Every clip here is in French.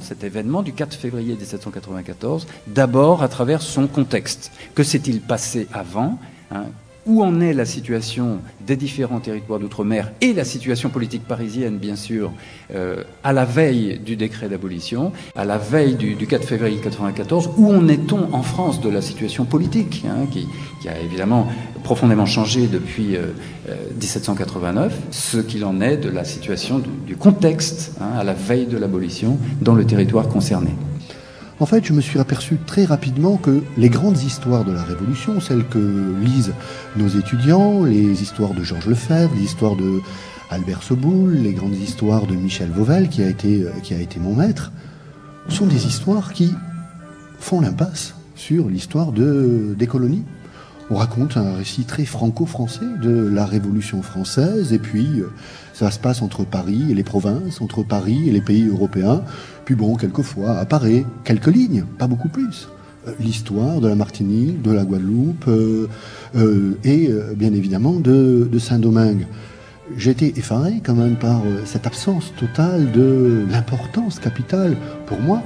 cet événement du 4 février 1794, d'abord à travers son contexte. Que s'est-il passé avant, hein? Où en est la situation des différents territoires d'outre-mer et la situation politique parisienne, bien sûr, à la veille du décret d'abolition, à la veille du 4 février 1994, où en est-on en France de la situation politique, hein, qui a évidemment profondément changé depuis 1789, ce qu'il en est de la situation du contexte, hein, à la veille de l'abolition dans le territoire concerné. En fait, je me suis aperçu très rapidement que les grandes histoires de la Révolution, celles que lisent nos étudiants, les histoires de Georges Lefebvre, les histoires de Albert Soboul, les grandes histoires de Michel Vauvel, qui a été mon maître, sont des histoires qui font l'impasse sur l'histoire des colonies. On raconte un récit très franco-français de la Révolution française, et puis ça se passe entre Paris et les provinces, entre Paris et les pays européens. Puis bon, quelquefois apparaît quelques lignes, pas beaucoup plus. L'histoire de la Martinique, de la Guadeloupe et bien évidemment de Saint-Domingue. J'ai été effaré quand même par cette absence totale de l'importance capitale pour moi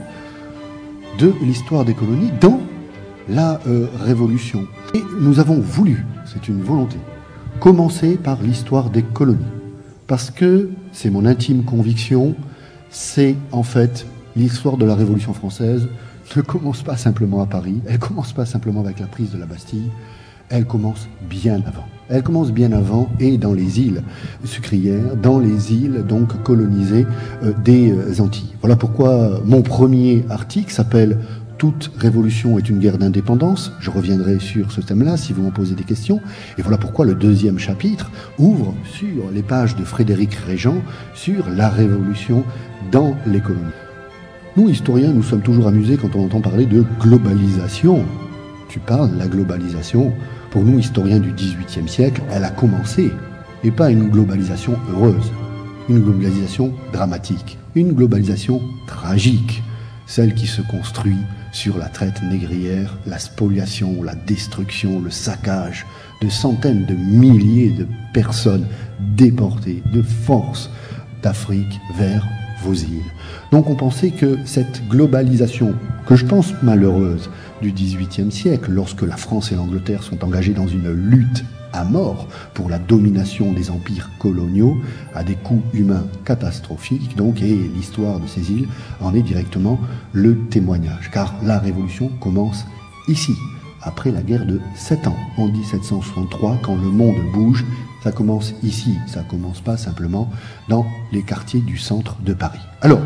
de l'histoire des colonies dans la Révolution. Et nous avons voulu, c'est une volonté, commencer par l'histoire des colonies. Parce que, c'est mon intime conviction, c'est en fait l'histoire de la Révolution française ne commence pas simplement à Paris, elle commence pas simplement avec la prise de la Bastille, elle commence bien avant. Elle commence bien avant et dans les îles sucrières, dans les îles donc colonisées des Antilles. Voilà pourquoi mon premier article s'appelle « Toute révolution est une guerre d'indépendance ». Je reviendrai sur ce thème-là si vous m'en posez des questions. Et voilà pourquoi le deuxième chapitre ouvre sur les pages de Frédéric Régent sur la révolution dans les colonies. Nous, historiens, nous sommes toujours amusés quand on entend parler de globalisation. Tu parles de la globalisation. Pour nous, historiens du XVIIIe siècle, elle a commencé. Et pas une globalisation heureuse. Une globalisation dramatique. Une globalisation tragique. Celle qui se construit sur la traite négrière, la spoliation, la destruction, le saccage de centaines de milliers de personnes déportées de force d'Afrique vers vos îles. Donc on pensait que cette globalisation, que je pense malheureuse, du XVIIIe siècle, lorsque la France et l'Angleterre sont engagées dans une lutte à mort pour la domination des empires coloniaux, à des coûts humains catastrophiques, donc, et l'histoire de ces îles en est directement le témoignage. Car la Révolution commence ici, après la guerre de 7 ans, en 1763, quand le monde bouge. Ça commence ici, ça commence pas simplement dans les quartiers du centre de Paris. Alors,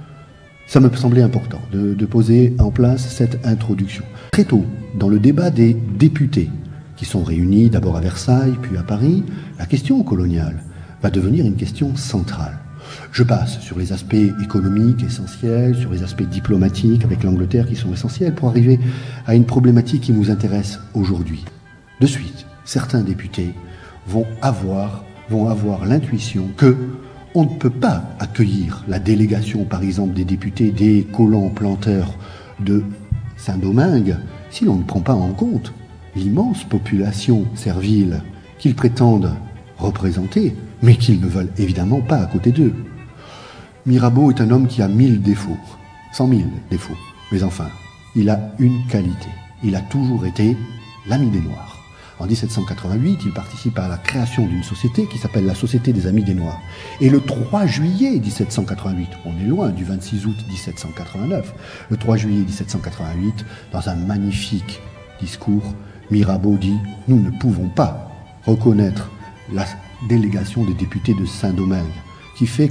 ça me semblait important de poser en place cette introduction. Très tôt, dans le débat des députés, qui sont réunis d'abord à Versailles, puis à Paris, la question coloniale va devenir une question centrale. Je passe sur les aspects économiques essentiels, sur les aspects diplomatiques avec l'Angleterre qui sont essentiels pour arriver à une problématique qui nous intéresse aujourd'hui. De suite, certains députés vont avoir l'intuition que on ne peut pas accueillir la délégation, par exemple, des députés des colons planteurs de Saint-Domingue si l'on ne prend pas en compte l'immense population servile qu'ils prétendent représenter, mais qu'ils ne veulent évidemment pas à côté d'eux. Mirabeau est un homme qui a 1000 défauts, 100 000 défauts, mais enfin, il a une qualité. Il a toujours été l'ami des Noirs. En 1788, il participe à la création d'une société qui s'appelle la Société des Amis des Noirs. Et le 3 juillet 1788, on est loin du 26 août 1789, le 3 juillet 1788, dans un magnifique discours, Mirabeau dit « Nous ne pouvons pas reconnaître la délégation des députés de Saint-Domingue, qui fait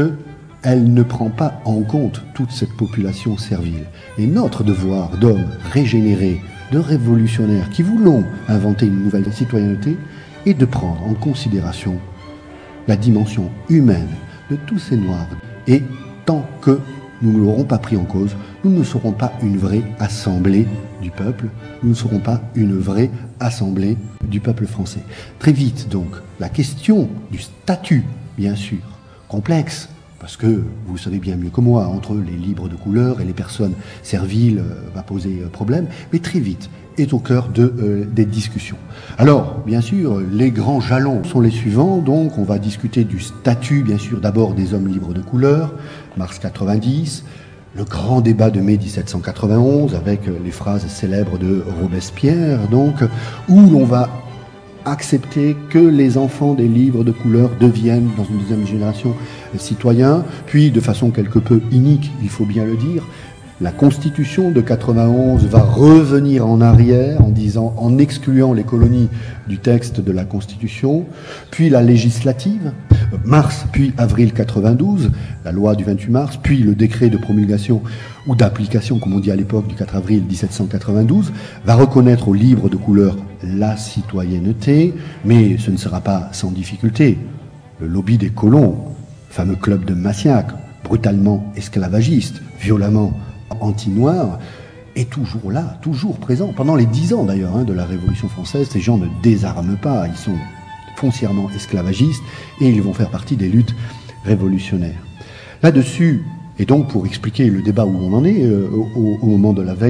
qu'elle ne prend pas en compte toute cette population servile. Et notre devoir d'hommes régénérés, de révolutionnaires qui voulons inventer une nouvelle citoyenneté est de prendre en considération la dimension humaine de tous ces Noirs. Et tant que nous ne l'aurons pas pris en cause, nous ne serons pas une vraie assemblée du peuple, nous ne serons pas une vraie assemblée du peuple français. Très vite donc, la question du statut, bien sûr, complexe, parce que, vous le savez bien mieux que moi, entre les libres de couleur et les personnes serviles va poser problème, mais très vite est au cœur des discussions. Alors, bien sûr, les grands jalons sont les suivants, donc on va discuter du statut, bien sûr, d'abord des hommes libres de couleur, mars 90, le grand débat de mai 1791 avec les phrases célèbres de Robespierre, donc, où l'on va accepter que les enfants des livres de couleur deviennent, dans une deuxième génération, citoyens, puis de façon quelque peu inique, il faut bien le dire, la Constitution de 91 va revenir en arrière en disant, en excluant les colonies du texte de la Constitution, puis la législative, mars puis avril 92, la loi du 28 mars, puis le décret de promulgation ou d'application, comme on dit à l'époque, du 4 avril 1792, va reconnaître aux livres de couleur la citoyenneté, mais ce ne sera pas sans difficulté. Le lobby des colons, fameux club de Massiac, brutalement esclavagiste, violemment anti-noir, est toujours là, toujours présent. Pendant les 10 ans d'ailleurs de la Révolution française, ces gens ne désarment pas, ils sont foncièrement esclavagistes et ils vont faire partie des luttes révolutionnaires. Là-dessus, et donc pour expliquer le débat où on en est au moment de la veille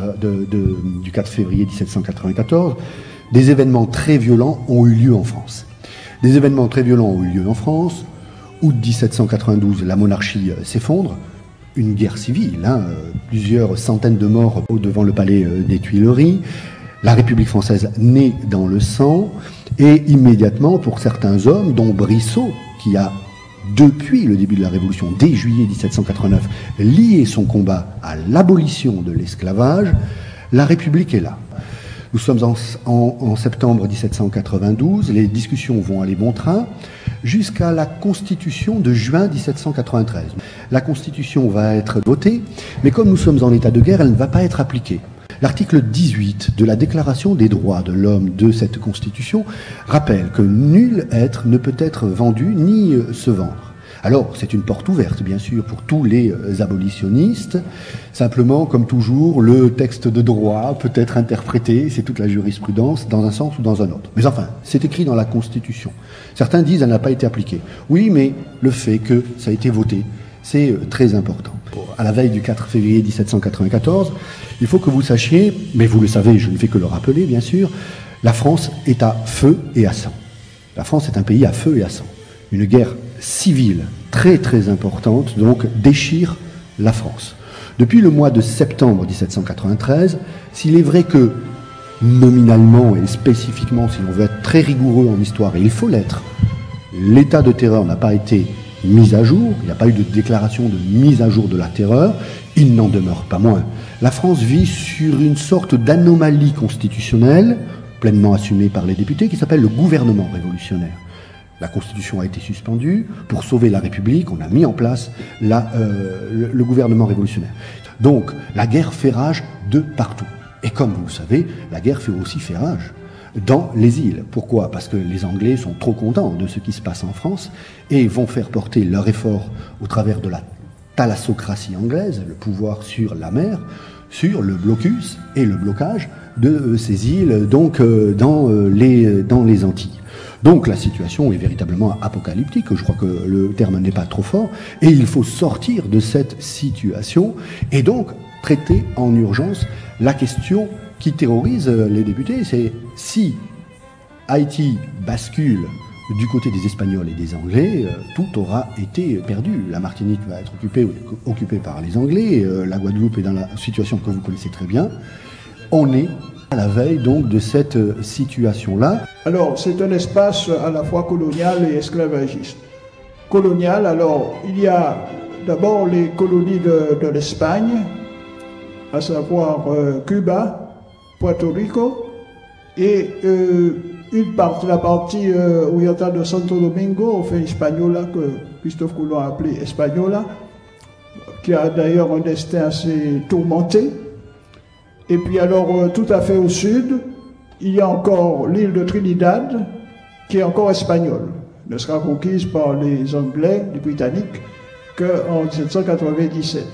du 4 février 1794, des événements très violents ont eu lieu en France. Des événements très violents ont eu lieu en France. Août 1792, la monarchie s'effondre. Une guerre civile, plusieurs centaines de morts devant le palais des Tuileries. La République française naît dans le sang. Et immédiatement, pour certains hommes, dont Brissot, qui a, depuis le début de la Révolution, dès juillet 1789, lié son combat à l'abolition de l'esclavage, la République est là. Nous sommes en septembre 1792, les discussions vont aller bon train, jusqu'à la Constitution de juin 1793. La Constitution va être votée, mais comme nous sommes en état de guerre, elle ne va pas être appliquée. L'article 18 de la Déclaration des droits de l'homme de cette Constitution rappelle que nul être ne peut être vendu ni se vendre. Alors, c'est une porte ouverte, bien sûr, pour tous les abolitionnistes. Simplement, comme toujours, le texte de droit peut être interprété, c'est toute la jurisprudence, dans un sens ou dans un autre. Mais enfin, c'est écrit dans la Constitution. Certains disent qu'elle n'a pas été appliquée. Oui, mais le fait que ça a été voté, c'est très important. À la veille du 4 février 1794, il faut que vous sachiez, mais vous le savez, je ne fais que le rappeler, bien sûr, la France est à feu et à sang. La France est un pays à feu et à sang. Une guerre civile très très importante, donc, déchire la France. Depuis le mois de septembre 1793, s'il est vrai que nominalement et spécifiquement, si l'on veut être très rigoureux en histoire, et il faut l'être, l'état de terreur n'a pas été mis à jour, il n'y a pas eu de déclaration de mise à jour de la terreur, il n'en demeure pas moins. La France vit sur une sorte d'anomalie constitutionnelle, pleinement assumée par les députés, qui s'appelle le gouvernement révolutionnaire. La Constitution a été suspendue. Pour sauver la République, on a mis en place le gouvernement révolutionnaire. Donc, la guerre fait rage de partout. Et comme vous le savez, la guerre fait aussi fait rage dans les îles. Pourquoi? Parce que les Anglais sont trop contents de ce qui se passe en France et vont faire porter leur effort au travers de la thalassocratie anglaise, le pouvoir sur la mer, sur le blocus et le blocage de ces îles, donc dans les Antilles. Donc la situation est véritablement apocalyptique, je crois que le terme n'est pas trop fort, et il faut sortir de cette situation et donc traiter en urgence la question qui terrorise les députés, c'est si Haïti bascule du côté des Espagnols et des Anglais, tout aura été perdu. La Martinique va être occupée par les Anglais, la Guadeloupe est dans la situation que vous connaissez très bien. On est à la veille donc de cette situation-là. Alors c'est un espace à la fois colonial et esclavagiste. Colonial, alors il y a d'abord les colonies de l'Espagne, à savoir Cuba, Puerto Rico, et la partie orientale de Santo Domingo, enfin Hispaniola, que Christophe Colomb a appelé Hispaniola, qui a d'ailleurs un destin assez tourmenté. Et puis alors, tout à fait au sud, il y a encore l'île de Trinidad, qui est encore espagnole. Elle ne sera conquise par les Anglais, les Britanniques, qu'en 1797.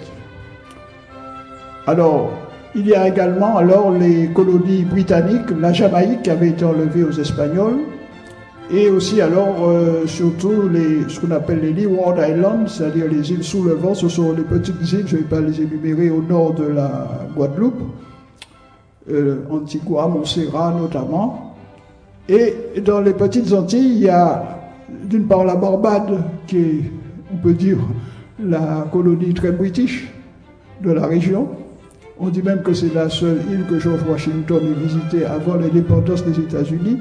Alors, il y a également alors les colonies britanniques, la Jamaïque qui avait été enlevée aux Espagnols, et aussi alors surtout ce qu'on appelle les Leeward Islands, c'est-à-dire les îles sous le vent. Ce sont les petites îles, je ne vais pas les énumérer, au nord de la Guadeloupe, Antigua, Montserrat notamment. Et dans les petites Antilles, il y a d'une part la Barbade, qui est, on peut dire, la colonie très british, de la région. On dit même que c'est la seule île que George Washington ait visitée avant l'indépendance des États-Unis.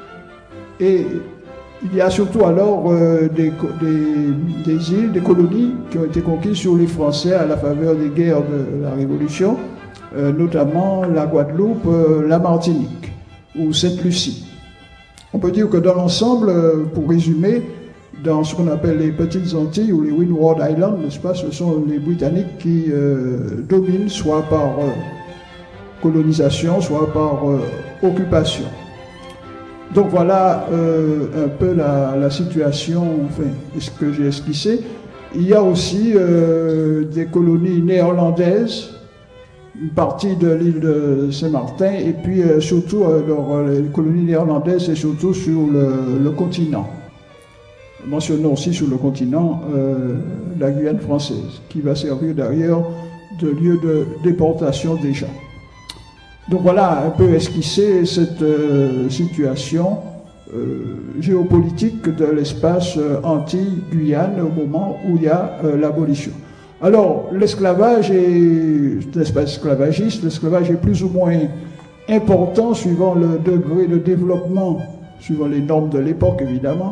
Et il y a surtout alors des îles, des colonies qui ont été conquises sur les Français à la faveur des guerres de la Révolution, notamment la Guadeloupe, la Martinique ou Sainte-Lucie. On peut dire que dans l'ensemble, pour résumer, dans ce qu'on appelle les Petites Antilles ou les Windward Islands, n'est-ce pas, ce sont les Britanniques qui dominent soit par colonisation, soit par occupation. Donc voilà un peu la situation, enfin, ce que j'ai esquissé. Il y a aussi des colonies néerlandaises, une partie de l'île de Saint-Martin, et puis surtout, les colonies néerlandaises, c'est surtout sur le continent. Mentionnons aussi sur le continent la Guyane française, qui va servir d'ailleurs de lieu de déportation déjà. Donc voilà un peu esquissé cette situation géopolitique de l'espace Antilles-Guyane au moment où il y a l'abolition. Alors l'esclavage est un espace esclavagiste, l'esclavage est plus ou moins important suivant le degré de développement, suivant les normes de l'époque évidemment,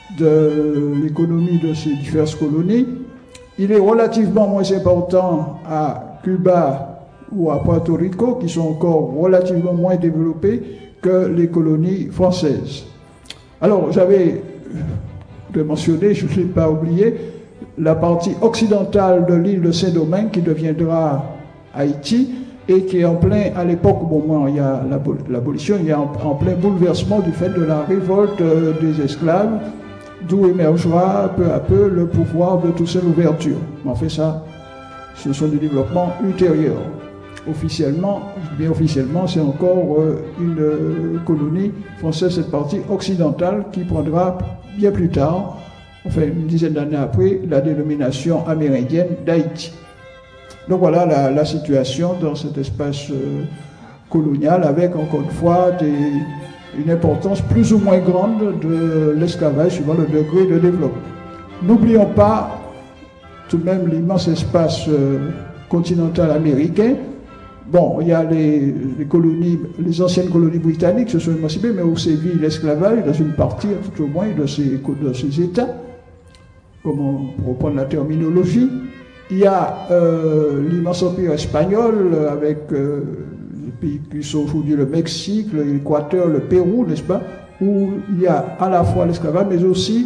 de l'économie de ces diverses colonies. Il est relativement moins important à Cuba ou à Puerto Rico, qui sont encore relativement moins développés que les colonies françaises. Alors, j'avais mentionné, je ne l'ai pas oublié, la partie occidentale de l'île de Saint-Domingue qui deviendra Haïti et qui est en plein, à l'époque au moment où il y a l'abolition, il y a en plein bouleversement du fait de la révolte des esclaves, d'où émergera peu à peu le pouvoir de Toussaint Louverture. Mais en fait, ça, ce sont des développements ultérieurs. Officiellement, bien officiellement, c'est encore une colonie française, cette partie occidentale, qui prendra bien plus tard, enfin une dizaine d'années après, la dénomination amérindienne d'Haïti. Donc voilà la situation dans cet espace colonial, avec encore une fois une importance plus ou moins grande de l'esclavage suivant le degré de développement. N'oublions pas tout de même l'immense espace continental américain. Bon, il y a les colonies, les anciennes colonies britanniques se sont émancipées, mais où sévit l'esclavage dans une partie, tout au moins, de ces États, pour reprendre la terminologie. Il y a l'immense empire espagnol avec les pays qui sont aujourd'hui le Mexique, l'Équateur, le Pérou, n'est-ce pas, où il y a à la fois l'esclavage, mais aussi,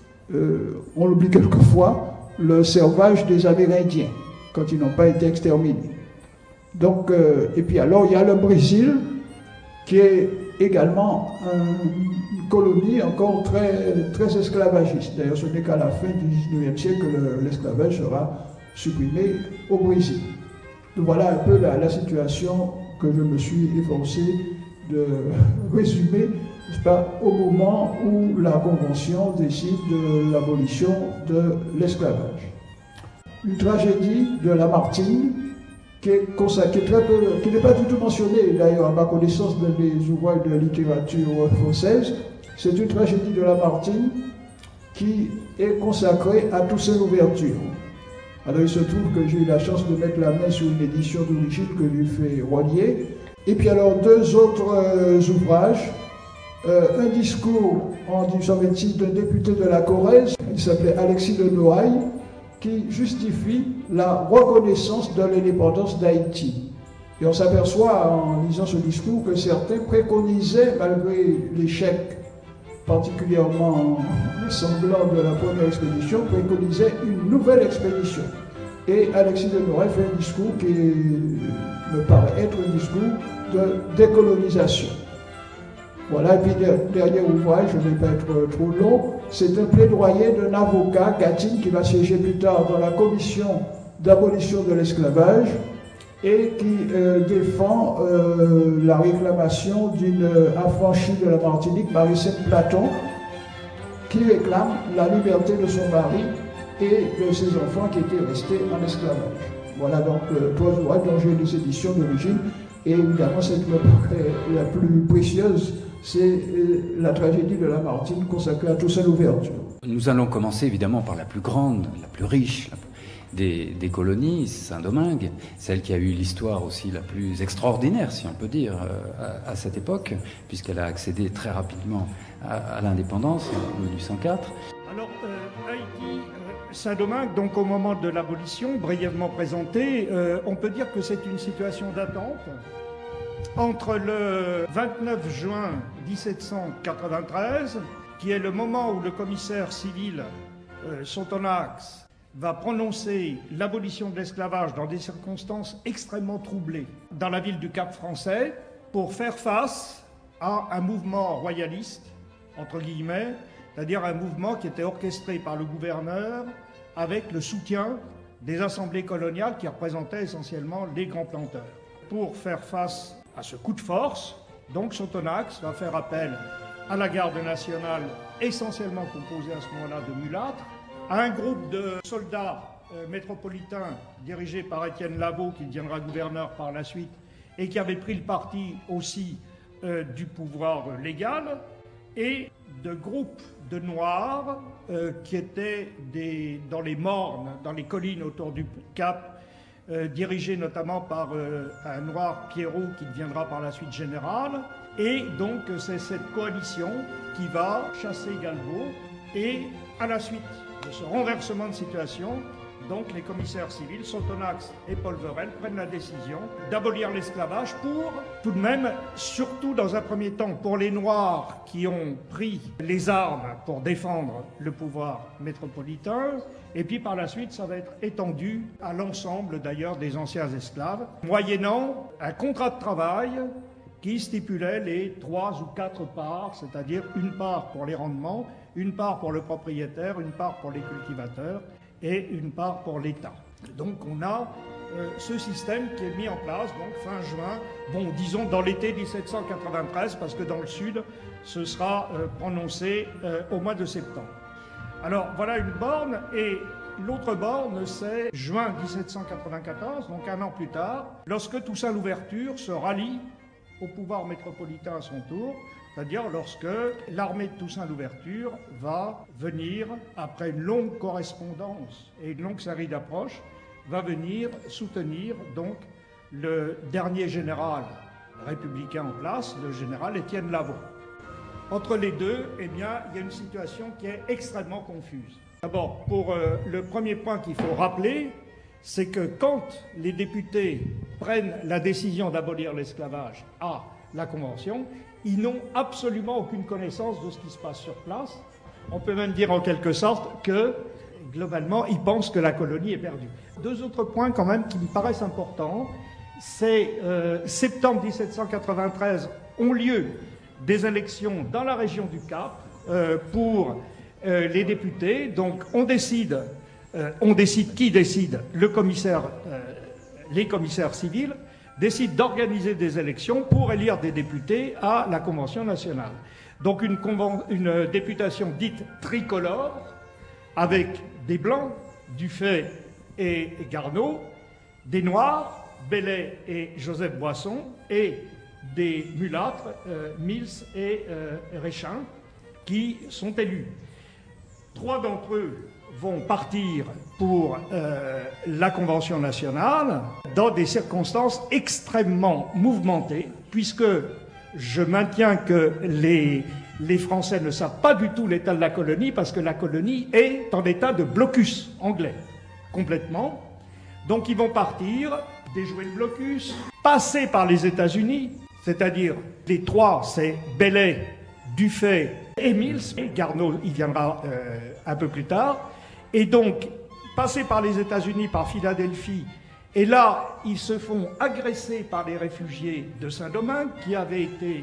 on l'oublie quelquefois, le servage des Amérindiens, quand ils n'ont pas été exterminés. Donc, et puis alors, il y a le Brésil, qui est également une colonie encore très esclavagiste. D'ailleurs, ce n'est qu'à la fin du XIXe siècle que l'esclavage sera supprimé au Brésil. Donc voilà un peu la situation que je me suis efforcé de résumer, n'est-ce pas, au moment où la Convention décide de l'abolition de l'esclavage. Une tragédie de Lamartine, qui n'est pas du tout mentionné d'ailleurs à ma connaissance dans les ouvrages de littérature française. C'est une tragédie de Lamartine qui est consacrée à Toussaint Louverture. Alors il se trouve que j'ai eu la chance de mettre la main sur une édition d'origine que lui fait Rodier. Et puis alors deux autres ouvrages. Un discours en 1826 d'un député de la Corrèze, il s'appelait Alexis de Noailles, qui justifie la reconnaissance de l'indépendance d'Haïti. Et on s'aperçoit en lisant ce discours que certains préconisaient, malgré l'échec particulièrement sanglant de la première expédition, préconisaient une nouvelle expédition. Et Alexis de Noailles fait un discours qui me paraît être un discours de décolonisation. Voilà, et puis dernier ouvrage, je ne vais pas être trop long, c'est un plaidoyer d'un avocat, Gatine, qui va siéger plus tard dans la commission d'abolition de l'esclavage et qui défend la réclamation d'une affranchie de la Martinique, Marie-Sainte Platon, qui réclame la liberté de son mari et de ses enfants qui étaient restés en esclavage. Voilà donc trois ouvrages dont j'ai les éditions d'origine, et évidemment celle qui me paraît la plus précieuse, c'est la tragédie de Lamartine consacrée à Toussaint Louverture. Nous allons commencer évidemment par la plus grande, la plus riche, des colonies, Saint-Domingue, celle qui a eu l'histoire aussi la plus extraordinaire, si on peut dire, à cette époque, puisqu'elle a accédé très rapidement à l'indépendance en 1804. Alors, Haïti, Saint-Domingue, donc au moment de l'abolition, brièvement présenté, on peut dire que c'est une situation d'attente. Entre le 29 juin 1793, qui est le moment où le commissaire civil Sotonax va prononcer l'abolition de l'esclavage dans des circonstances extrêmement troublées dans la ville du Cap-Français, pour faire face à un mouvement royaliste, entre guillemets, c'est-à-dire un mouvement qui était orchestré par le gouverneur avec le soutien des assemblées coloniales qui représentaient essentiellement les grands planteurs. Pour faire face à ce coup de force, donc Sotonax va faire appel à la garde nationale, essentiellement composée à ce moment-là de mulâtres, à un groupe de soldats métropolitains dirigés par Étienne Lavaux, qui deviendra gouverneur par la suite, et qui avait pris le parti aussi du pouvoir légal, et de groupes de Noirs qui étaient dans les mornes, dans les collines autour du Cap, dirigé notamment par un Noir Pierrot qui deviendra par la suite général. Et donc c'est cette coalition qui va chasser Galbaud. Et à la suite de ce renversement de situation, donc les commissaires civils, Sotonax et Polverel, prennent la décision d'abolir l'esclavage pour, tout de même, surtout dans un premier temps, pour les Noirs qui ont pris les armes pour défendre le pouvoir métropolitain. Et puis par la suite, ça va être étendu à l'ensemble d'ailleurs des anciens esclaves, moyennant un contrat de travail qui stipulait les 3 ou 4 parts, c'est-à-dire une part pour les rendements, une part pour le propriétaire, une part pour les cultivateurs et une part pour l'État. Donc on a ce système qui est mis en place donc fin juin, bon disons dans l'été 1793, parce que dans le sud, ce sera prononcé au mois de septembre. Alors voilà une borne, et l'autre borne c'est juin 1794, donc un an plus tard, lorsque Toussaint Louverture se rallie au pouvoir métropolitain à son tour, c'est-à-dire lorsque l'armée de Toussaint Louverture va venir, après une longue correspondance et une longue série d'approches, va venir soutenir donc le dernier général républicain en place, le général Étienne Lavaux. Entre les deux, eh bien, il y a une situation qui est extrêmement confuse. D'abord, pour le premier point qu'il faut rappeler, c'est que quand les députés prennent la décision d'abolir l'esclavage à la Convention, ils n'ont absolument aucune connaissance de ce qui se passe sur place. On peut même dire en quelque sorte que, globalement, ils pensent que la colonie est perdue. 2 autres points quand même qui me paraissent importants. C'est septembre 1793 ont lieu des élections dans la région du Cap pour les députés. Donc on décide qui décide? Le commissaire, les commissaires civils décident d'organiser des élections pour élire des députés à la Convention nationale. Donc une députation dite tricolore, avec des Blancs, Dufay et Garneau, des Noirs, Bellet et Joseph Boisson, et des mulâtres, Mills et Réchin, qui sont élus. 3 d'entre eux vont partir pour la Convention nationale dans des circonstances extrêmement mouvementées, puisque je maintiens que les Français ne savent pas du tout l'état de la colonie, parce que la colonie est en état de blocus anglais, complètement. Donc ils vont partir, déjouer le blocus, passer par les États-Unis, c'est-à-dire les 3, c'est Bellet, Dufay et Mills, et Garneau, il viendra un peu plus tard. Et donc, passer par les États-Unis, par Philadelphie, et là, ils se font agresser par les réfugiés de Saint-Domingue, qui avaient été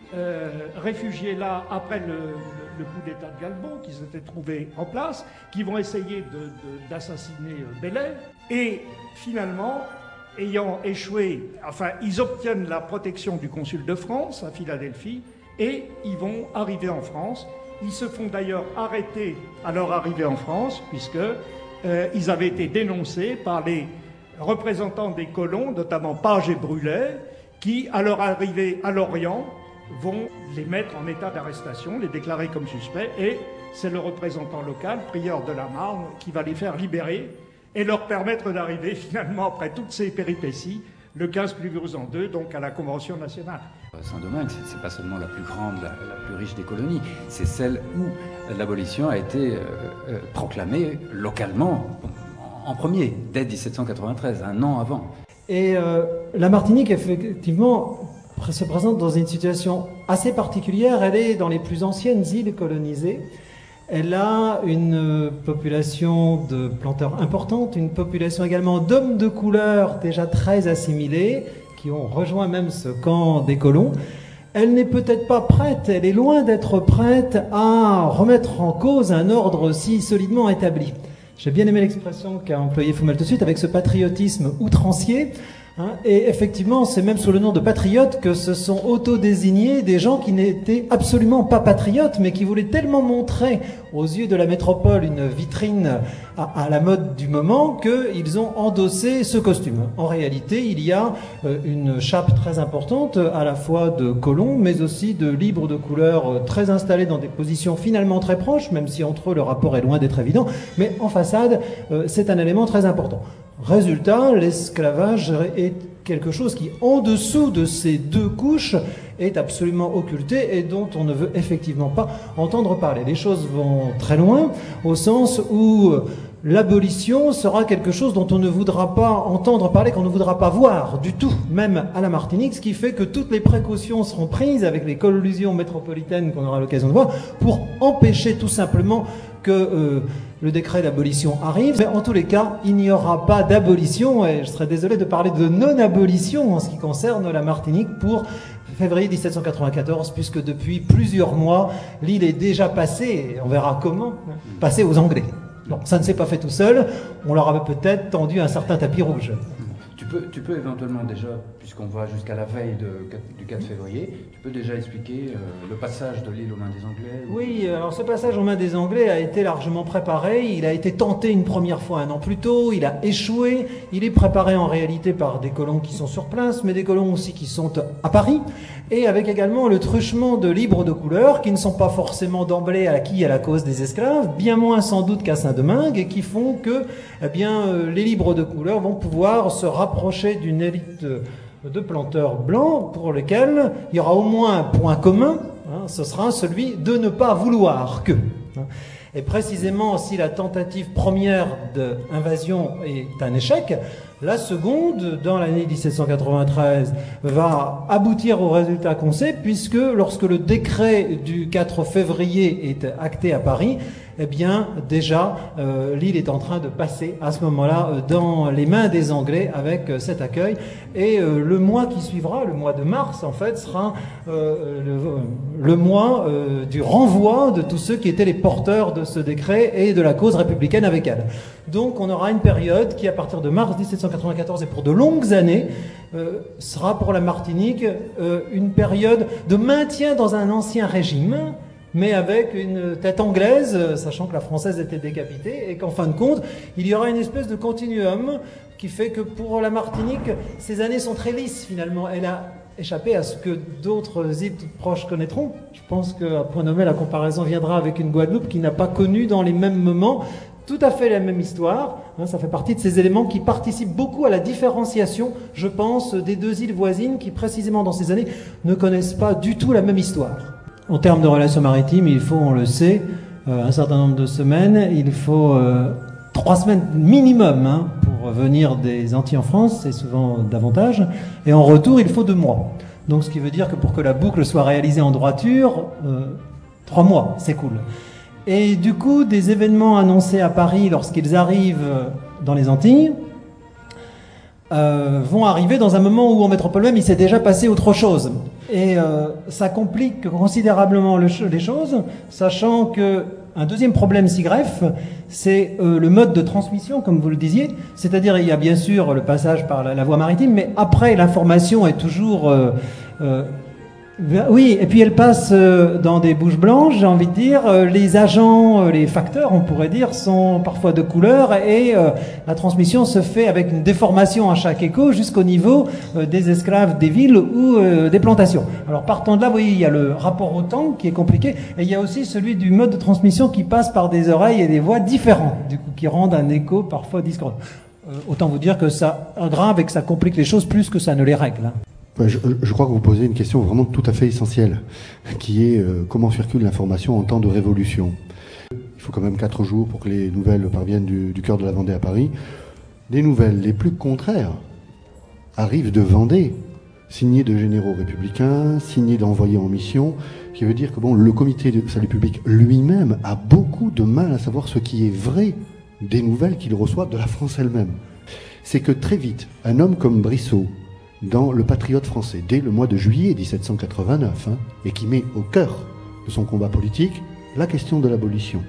réfugiés là après le coup d'État de Galbaud, qui s'était trouvé en place, qui vont essayer d'assassiner Bellet. Et finalement, ayant échoué, enfin, ils obtiennent la protection du consul de France à Philadelphie, et ils vont arriver en France. Ils se font d'ailleurs arrêter à leur arrivée en France, puisque ils avaient été dénoncés par les représentants des colons, notamment Page et Brulet, qui, à leur arrivée à Lorient, vont les mettre en état d'arrestation, les déclarer comme suspects, et c'est le représentant local, Prieur de la Marne, qui va les faire libérer et leur permettre d'arriver finalement, après toutes ces péripéties, le 15 Pluviosa en 2, donc à la Convention nationale. Saint-Domingue, c'est pas seulement la plus grande, la plus riche des colonies, c'est celle où l'abolition a été proclamée localement en premier, dès 1793, un an avant. Et la Martinique, effectivement, se présente dans une situation assez particulière. Elle est dans les plus anciennes îles colonisées. Elle a une population de planteurs importante, une population également d'hommes de couleur déjà très assimilés, qui ont rejoint même ce camp des colons. Elle n'est peut-être pas prête, elle est loin d'être prête à remettre en cause un ordre si solidement établi. J'ai bien aimé l'expression qu'a employée Foumel tout de suite, avec ce patriotisme outrancier. Et effectivement, c'est même sous le nom de patriotes que se sont auto-désignés des gens qui n'étaient absolument pas patriotes, mais qui voulaient tellement montrer aux yeux de la métropole une vitrine à la mode du moment qu'ils ont endossé ce costume. En réalité, il y a une chape très importante, à la fois de colons, mais aussi de libres de couleur très installés dans des positions finalement très proches, même si entre eux le rapport est loin d'être évident, mais en façade, c'est un élément très important. Résultat, l'esclavage est quelque chose qui, en dessous de ces deux couches, est absolument occulté et dont on ne veut effectivement pas entendre parler. Les choses vont très loin, au sens où l'abolition sera quelque chose dont on ne voudra pas entendre parler, qu'on ne voudra pas voir du tout, même à la Martinique, ce qui fait que toutes les précautions seront prises avec les collusions métropolitaines qu'on aura l'occasion de voir pour empêcher tout simplement que le décret d'abolition arrive. Mais en tous les cas, il n'y aura pas d'abolition, et je serais désolé de parler de non-abolition en ce qui concerne la Martinique pour février 1794, puisque depuis plusieurs mois, l'île est déjà passée, et on verra comment, passée aux Anglais. Non, ça ne s'est pas fait tout seul, on leur avait peut-être tendu un certain tapis rouge. Tu peux éventuellement déjà, puisqu'on va jusqu'à la veille du 4 février, tu peux déjà expliquer le passage de l'île aux mains des Anglais? Oui, alors ce passage aux mains des Anglais a été largement préparé. Il a été tenté une première fois un an plus tôt, il a échoué. Il est préparé en réalité par des colons qui sont sur place, mais des colons aussi qui sont à Paris, et avec également le truchement de libres de couleur qui ne sont pas forcément d'emblée acquis à la cause des esclaves, bien moins sans doute qu'à Saint-Domingue, et qui font que les libres de couleur vont pouvoir se rapprocher d'une élite de planteurs blancs pour lesquels il y aura au moins un point commun, ce sera celui de ne pas vouloir que. Et précisément, si la tentative première d'invasion est un échec, la seconde, dans l'année 1793, va aboutir au résultat qu'on sait, puisque lorsque le décret du 4 février est acté à Paris, eh bien, déjà, l'île est en train de passer à ce moment-là dans les mains des Anglais avec cet accueil. Et le mois qui suivra, le mois de mars, en fait, sera le mois du renvoi de tous ceux qui étaient les porteurs de ce décret et de la cause républicaine avec elle. Donc, on aura une période qui, à partir de mars 1794 et pour de longues années, sera pour la Martinique une période de maintien dans un ancien régime, mais avec une tête anglaise, sachant que la française était décapitée, et qu'en fin de compte, il y aura une espèce de continuum qui fait que pour la Martinique, ces années sont très lisses finalement. Elle a échappé à ce que d'autres îles toutes proches connaîtront. Je pense qu'à point nommé, la comparaison viendra avec une Guadeloupe qui n'a pas connu dans les mêmes moments tout à fait la même histoire. Ça fait partie de ces éléments qui participent beaucoup à la différenciation, je pense, des deux îles voisines qui, précisément dans ces années, ne connaissent pas du tout la même histoire. En termes de relations maritimes, il faut, on le sait, un certain nombre de semaines. Il faut 3 semaines minimum pour venir des Antilles en France, c'est souvent davantage. Et en retour, il faut 2 mois. Donc ce qui veut dire que pour que la boucle soit réalisée en droiture, 3 mois, c'est cool. Et du coup, des événements annoncés à Paris lorsqu'ils arrivent dans les Antilles vont arriver dans un moment où en métropole même il s'est déjà passé autre chose. Et ça complique considérablement les choses, sachant que un deuxième problème s'y greffe, c'est le mode de transmission, comme vous le disiez. C'est-à-dire, il y a bien sûr le passage par la voie maritime, mais après, l'information est toujours Oui, et puis elle passe dans des bouches blanches, j'ai envie de dire. Les agents, les facteurs, on pourrait dire, sont parfois de couleur et la transmission se fait avec une déformation à chaque écho jusqu'au niveau des esclaves des villes ou des plantations. Alors partant de là, vous voyez, il y a le rapport au temps qui est compliqué et il y a aussi celui du mode de transmission qui passe par des oreilles et des voix différentes, du coup, qui rendent un écho parfois discordant. Autant vous dire que ça aggrave et que ça complique les choses plus que ça ne les règle. Hein. Je crois que vous posez une question vraiment tout à fait essentielle, qui est comment circule l'information en temps de révolution. Il faut quand même 4 jours pour que les nouvelles parviennent du cœur de la Vendée à Paris. Les nouvelles les plus contraires arrivent de Vendée, signées de généraux républicains, signées d'envoyés en mission, qui veut dire que bon, le comité de salut public lui-même a beaucoup de mal à savoir ce qui est vrai des nouvelles qu'il reçoit de la France elle-même. C'est que très vite, un homme comme Brissot, dans Le Patriote français, dès le mois de juillet 1789, et qui met au cœur de son combat politique la question de l'abolition,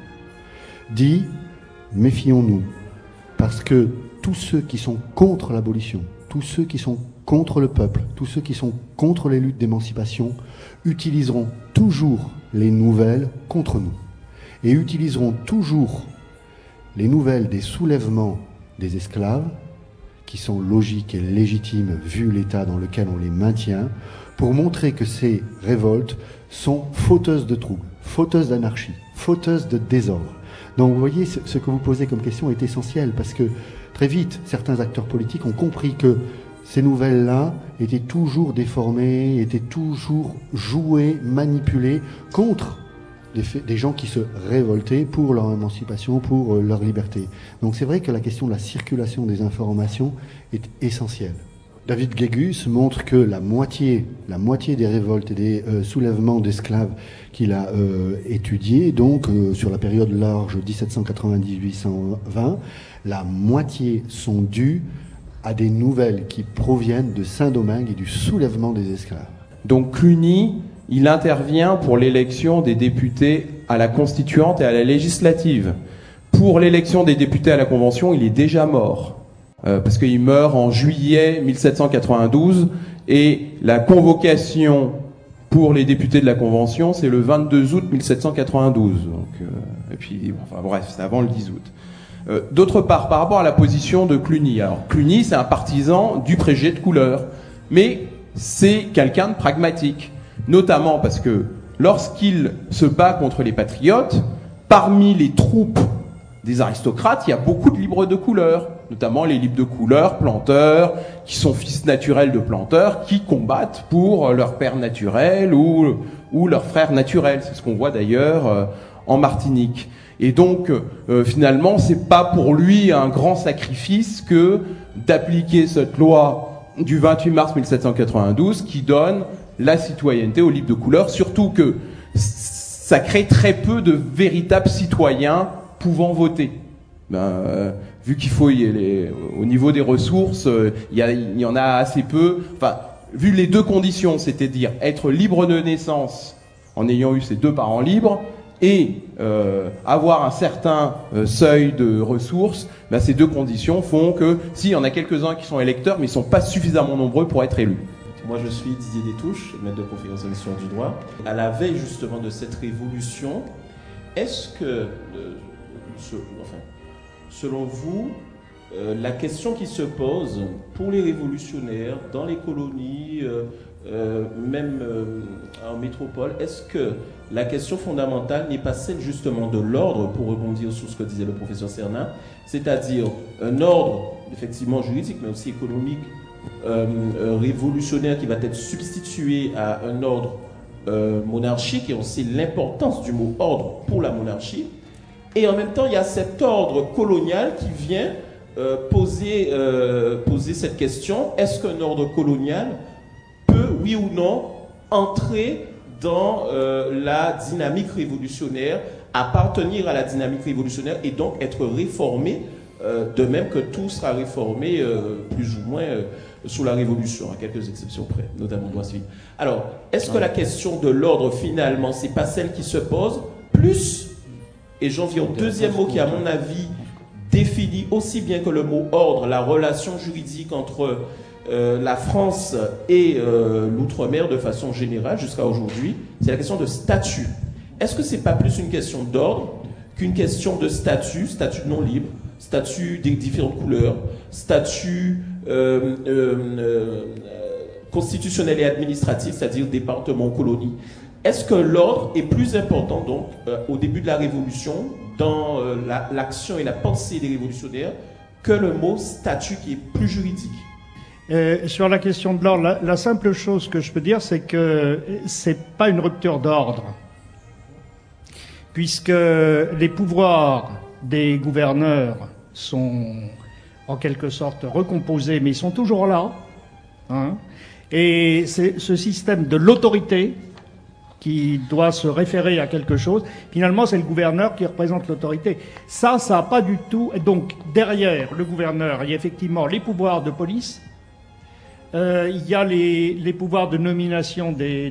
dit « Méfions-nous, parce que tous ceux qui sont contre l'abolition, tous ceux qui sont contre le peuple, tous ceux qui sont contre les luttes d'émancipation, utiliseront toujours les nouvelles contre nous, et utiliseront toujours les nouvelles des soulèvements des esclaves, qui sont logiques et légitimes vu l'état dans lequel on les maintient, pour montrer que ces révoltes sont fauteuses de troubles, fauteuses d'anarchie, fauteuses de désordre. Donc vous voyez, ce que vous posez comme question est essentiel, parce que très vite, certains acteurs politiques ont compris que ces nouvelles-là étaient toujours déformées, étaient toujours jouées, manipulées contre des gens qui se révoltaient pour leur émancipation, pour leur liberté. Donc c'est vrai que la question de la circulation des informations est essentielle. David Guégus montre que la moitié des révoltes et des soulèvements d'esclaves qu'il a étudiés, donc sur la période large 1790-1820, la moitié sont dues à des nouvelles qui proviennent de Saint-Domingue et du soulèvement des esclaves. Donc Cluny, il intervient pour l'élection des députés à la constituante et à la législative. Pour l'élection des députés à la Convention, il est déjà mort, parce qu'il meurt en juillet 1792, et la convocation pour les députés de la Convention, c'est le 22 août 1792. Donc, et puis, enfin bref, c'est avant le 10 août. D'autre part, par rapport à la position de Cluny, alors Cluny, c'est un partisan du préjugé de couleur, mais c'est quelqu'un de pragmatique. Notamment parce que lorsqu'il se bat contre les patriotes, parmi les troupes des aristocrates, il y a beaucoup de libres de couleur, notamment les libres de couleur, planteurs, qui sont fils naturels de planteurs, qui combattent pour leur père naturel ou leur frère naturel. C'est ce qu'on voit d'ailleurs en Martinique. Et donc, finalement, c'est pas pour lui un grand sacrifice que d'appliquer cette loi du 28 mars 1792 qui donne la citoyenneté aux libres de couleur, surtout que ça crée très peu de véritables citoyens pouvant voter. Vu qu'il faut au niveau des ressources, il y en a assez peu. Enfin, vu les deux conditions, c'est-à-dire être libre de naissance en ayant eu ses 2 parents libres et avoir un certain seuil de ressources, ces deux conditions font que s'il y en a quelques-uns qui sont électeurs, mais ils ne sont pas suffisamment nombreux pour être élus. Moi, je suis Didier Détouche, maître de conférence en histoire du droit. À la veille, justement, de cette révolution, est-ce que, selon vous, la question qui se pose pour les révolutionnaires, dans les colonies, même en métropole, est-ce que la question fondamentale n'est pas celle, justement, de l'ordre, pour rebondir sur ce que disait le professeur Cernin, c'est-à-dire un ordre, effectivement, juridique, mais aussi économique, révolutionnaire qui va être substitué à un ordre monarchique, et on sait l'importance du mot ordre pour la monarchie, et en même temps il y a cet ordre colonial qui vient poser cette question: est-ce qu'un ordre colonial peut, oui ou non, entrer dans la dynamique révolutionnaire, appartenir à la dynamique révolutionnaire et donc être réformé, de même que tout sera réformé plus ou moins sous la Révolution, à quelques exceptions près, notamment droit civil. Alors, est-ce que la question de l'ordre, finalement, c'est pas celle qui se pose, plus, et j'en viens au deuxième mot qui, à mon avis, définit aussi bien que le mot ordre la relation juridique entre la France et l'outre-mer de façon générale jusqu'à aujourd'hui, c'est la question de statut. Est-ce que c'est pas plus une question d'ordre qu'une question de statut, statut non libre, statut des différentes couleurs, statut constitutionnel et administratif, c'est-à-dire département, colonie? Est-ce que l'ordre est plus important donc au début de la Révolution dans l'action et la pensée des révolutionnaires que le mot statut qui est plus juridique? Sur la question de l'ordre, la simple chose que je peux dire, c'est que c'est pas une rupture d'ordre, puisque les pouvoirs des gouverneurs sont en quelque sorte recomposés, mais ils sont toujours là. Hein, et c'est ce système de l'autorité qui doit se référer à quelque chose. Finalement, c'est le gouverneur qui représente l'autorité. Ça n'a pas du tout... Donc, derrière le gouverneur, il y a effectivement les pouvoirs de police, il y a les pouvoirs de nomination des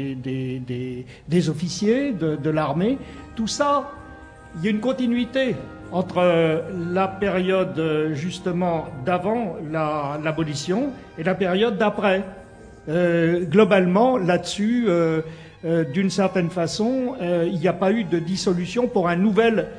officiers de l'armée. Tout ça, il y a une continuité entre la période justement d'avant l'abolition et la période d'après. Globalement, là-dessus, d'une certaine façon, il n'y a pas eu de dissolution pour un nouvel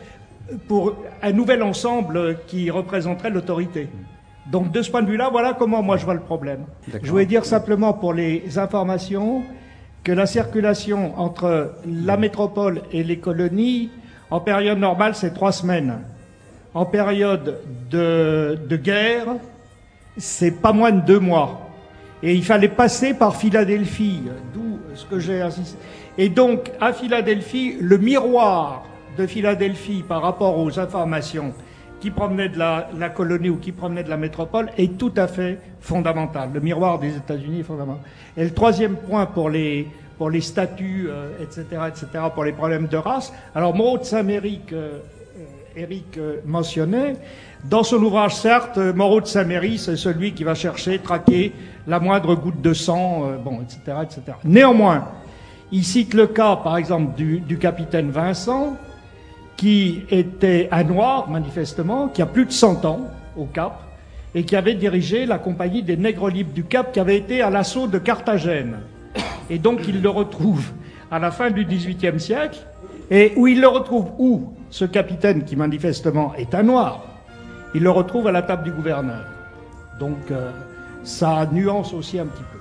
ensemble qui représenterait l'autorité. Donc de ce point de vue-là, voilà comment moi je vois le problème. Je voulais dire simplement pour les informations que la circulation entre la métropole et les colonies, en période normale, c'est 3 semaines. En période de guerre, c'est pas moins de 2 mois. Et il fallait passer par Philadelphie, d'où ce que j'ai insisté. Et donc, à Philadelphie, le miroir de Philadelphie par rapport aux informations qui provenaient de la colonie ou qui provenaient de la métropole est tout à fait fondamental. Le miroir des États-Unis est fondamental. Et le troisième point pour les statuts, etc., pour les problèmes de race. Alors, Moreau de Saint-Méry, Éric mentionnait, dans son ouvrage, certes, Moreau de Saint-Méry, c'est celui qui va chercher, traquer la moindre goutte de sang, etc. Néanmoins, il cite le cas, par exemple, du capitaine Vincent, qui était un noir, manifestement, qui a plus de 100 ans, au Cap, et qui avait dirigé la compagnie des Nègres Libres du Cap, qui avait été à l'assaut de Carthagène. Et donc, il le retrouve à la fin du XVIIIe siècle, et où il le retrouve où, ce capitaine, qui manifestement est un noir, il le retrouve à la table du gouverneur. Donc, ça nuance aussi un petit peu.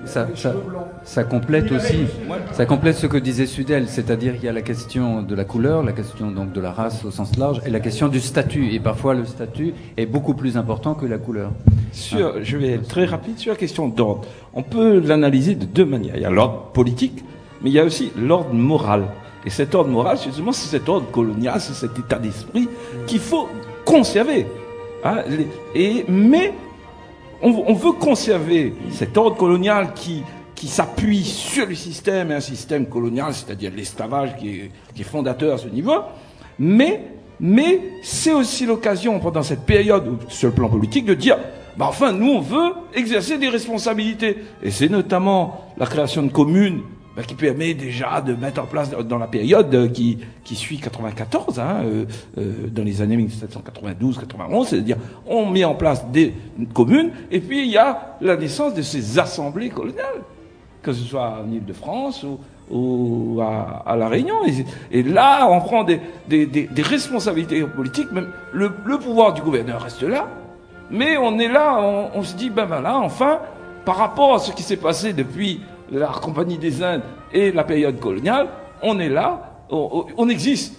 Ça complète aussi, ça complète ce que disait Sudel, c'est-à-dire qu'il y a la question de la couleur, la question donc de la race au sens large, et la question du statut. Et parfois, le statut est beaucoup plus important que la couleur. Je vais être très rapide sur la question d'ordre. On peut l'analyser de 2 manières. Il y a l'ordre politique, mais il y a aussi l'ordre moral. Et cet ordre moral, justement, c'est cet ordre colonial, c'est cet état d'esprit qu'il faut conserver. Hein, mais on veut conserver cet ordre colonial qui s'appuie sur le système, et un système colonial, c'est-à-dire l'esclavage qui est fondateur à ce niveau. Mais c'est aussi l'occasion, pendant cette période, sur le plan politique, de dire, enfin, nous, on veut exercer des responsabilités. Et c'est notamment la création de communes qui permet déjà de mettre en place dans la période qui suit 94, dans les années 1792-91, c'est-à-dire on met en place des communes, et puis il y a la naissance de ces assemblées coloniales, que ce soit en Île-de-France ou à La Réunion. Et là, on prend des responsabilités politiques, même le pouvoir du gouverneur reste là, mais on est là, on se dit, là, enfin, par rapport à ce qui s'est passé depuis la Compagnie des Indes et la période coloniale, on est là, on existe.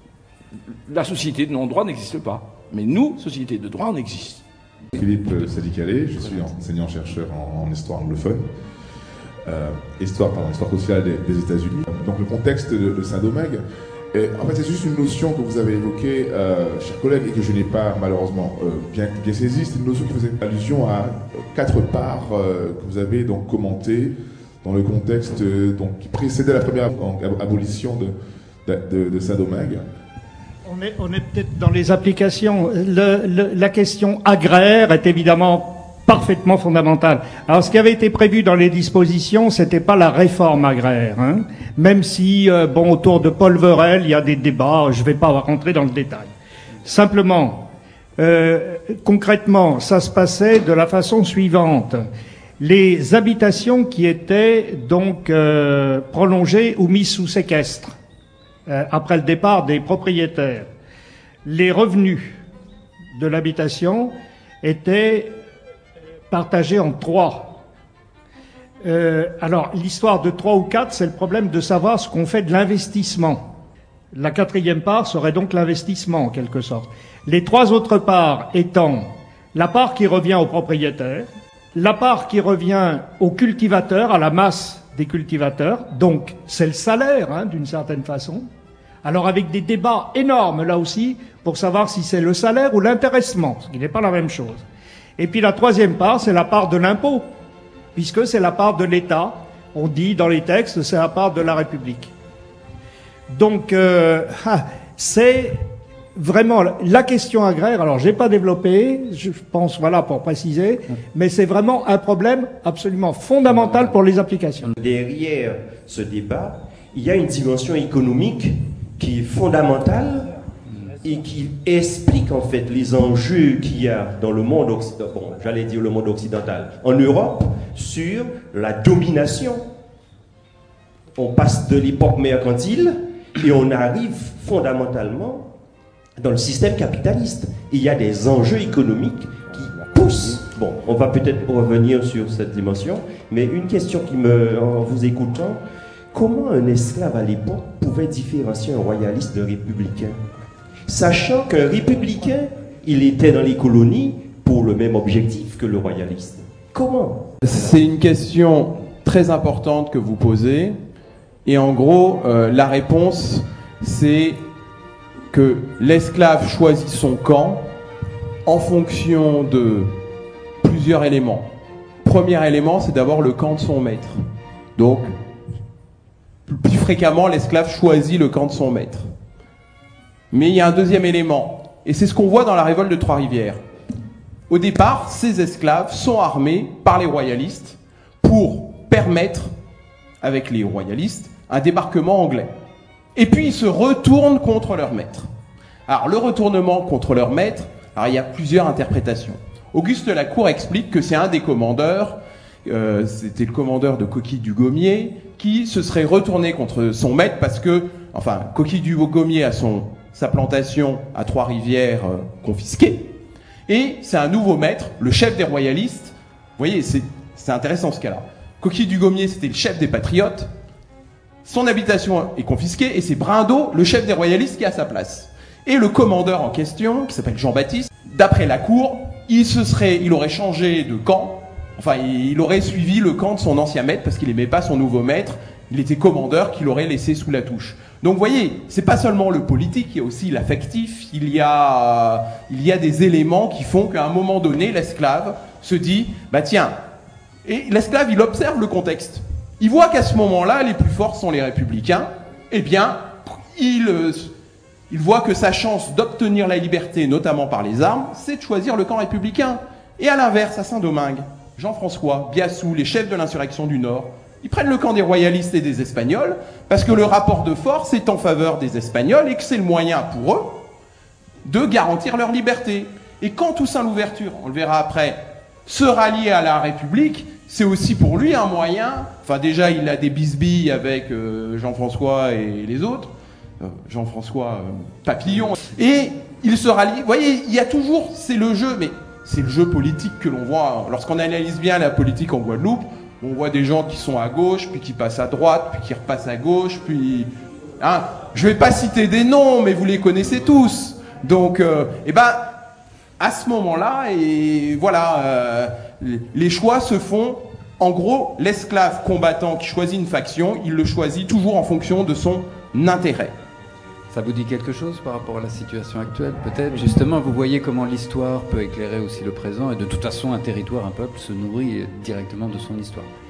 La société de non-droit n'existe pas. Mais nous, société de droit, on existe. Philippe Sadikale, je suis enseignant-chercheur en histoire anglophone, histoire sociale des États-Unis. Donc le contexte de Saint-Domingue, en fait c'est juste une notion que vous avez évoquée, chers collègues, et que je n'ai pas malheureusement bien saisi. C'est une notion qui faisait allusion à 4 parts que vous avez donc commentées dans le contexte qui précédait la première abolition de Saint-Domingue. On est peut-être dans les applications. La question agraire est évidemment parfaitement fondamentale. Alors, ce qui avait été prévu dans les dispositions, c'était pas la réforme agraire, même si, autour de Paul Verel, il y a des débats. Je vais pas rentrer dans le détail. Simplement, Concrètement, ça se passait de la façon suivante. Les habitations qui étaient donc prolongées ou mises sous séquestre après le départ des propriétaires, les revenus de l'habitation étaient partagés en 3. Alors, l'histoire de 3 ou 4, c'est le problème de savoir ce qu'on fait de l'investissement. La 4e part serait donc l'investissement, en quelque sorte. Les 3 autres parts étant la part qui revient aux propriétaires, la part qui revient aux cultivateurs, à la masse des cultivateurs, donc c'est le salaire, hein, d'une certaine façon. Alors avec des débats énormes, là aussi, pour savoir si c'est le salaire ou l'intéressement, ce qui n'est pas la même chose. Et puis la 3e part, c'est la part de l'impôt, puisque c'est la part de l'État. On dit dans les textes, c'est la part de la République. Donc, c'est vraiment la question agraire. Alors, j'ai pas développé, je pense, voilà, pour préciser, mais c'est vraiment un problème absolument fondamental pour les applications. Derrière ce débat, il y a une dimension économique qui est fondamentale et qui explique en fait les enjeux qu'il y a dans le monde occidental, bon, j'allais dire le monde occidental, en Europe, sur la domination. On passe de l'époque mercantile et on arrive fondamentalement dans le système capitaliste. Il y a des enjeux économiques qui poussent. Bon, on va peut-être revenir sur cette dimension, mais une question qui me, en vous écoutant, comment un esclave à l'époque pouvait différencier un royaliste d'un républicain? Sachant qu'un républicain, il était dans les colonies pour le même objectif que le royaliste. Comment? C'est une question très importante que vous posez. Et en gros, la réponse, c'est que l'esclave choisit son camp en fonction de plusieurs éléments. Premier élément, c'est d'abord le camp de son maître. Donc, plus fréquemment, l'esclave choisit le camp de son maître. Mais il y a un deuxième élément, et c'est ce qu'on voit dans la révolte de Trois-Rivières. Au départ, ces esclaves sont armés par les royalistes pour permettre, avec les royalistes, un débarquement anglais. Et puis ils se retournent contre leur maître. Alors le retournement contre leur maître, alors il y a plusieurs interprétations. Auguste Lacour explique que c'est un des commandeurs, c'était le commandeur de Coquille du Gommier, qui se serait retourné contre son maître parce que, enfin, Coquille du Gommier a sa plantation à Trois-Rivières confisquée, et c'est un nouveau maître, le chef des royalistes. Vous voyez, c'est intéressant ce cas-là. Coquille du Gommier, c'était le chef des patriotes. Son habitation est confisquée et c'est Brindeau, le chef des royalistes, qui est à sa place. Et le commandeur en question, qui s'appelle Jean-Baptiste, d'après Lacour, il aurait changé de camp. Enfin, il aurait suivi le camp de son ancien maître parce qu'il n'aimait pas son nouveau maître. Il était commandeur qu'il aurait laissé sous la touche. Donc, vous voyez, c'est pas seulement le politique, il y a aussi l'affectif. Il y a des éléments qui font qu'à un moment donné, l'esclave se dit, bah tiens, et l'esclave, il observe le contexte. Il voit qu'à ce moment-là, les plus forts sont les républicains. Eh bien, il voit que sa chance d'obtenir la liberté, notamment par les armes, c'est de choisir le camp républicain. Et à l'inverse, à Saint-Domingue, Jean-François, Biassou, les chefs de l'insurrection du Nord, ils prennent le camp des royalistes et des Espagnols, parce que le rapport de force est en faveur des Espagnols et que c'est le moyen pour eux de garantir leur liberté. Et quand Toussaint Louverture, on le verra après, se rallie à la République, c'est aussi pour lui un moyen, enfin déjà il a des bisbilles avec Jean-François et les autres, Jean-François Papillon, et il se rallie, vous voyez, il y a toujours, c'est le jeu, mais c'est le jeu politique que l'on voit, lorsqu'on analyse bien la politique en Guadeloupe, on voit des gens qui sont à gauche, puis qui passent à droite, puis qui repassent à gauche, puis... Hein, je vais pas citer des noms, mais vous les connaissez tous, donc, eh ben, à ce moment-là, et voilà... les choix se font, en gros, l'esclave combattant qui choisit une faction, il le choisit toujours en fonction de son intérêt. Ça vous dit quelque chose par rapport à la situation actuelle, peut-être? Justement, vous voyez comment l'histoire peut éclairer aussi le présent, et de toute façon, un territoire, un peuple se nourrit directement de son histoire.